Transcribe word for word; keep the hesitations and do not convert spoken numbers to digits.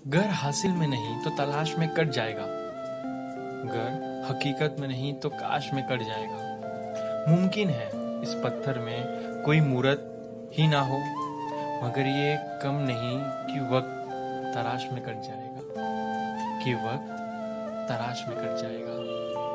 गर हासिल में नहीं तो तलाश में कट जाएगा। गर हकीकत में नहीं तो काश में कट जाएगा। मुमकिन है इस पत्थर में कोई मूरत ही ना हो, मगर ये कम नहीं कि वक्त तराश में कट जाएगा, कि वक्त तराश में कट जाएगा।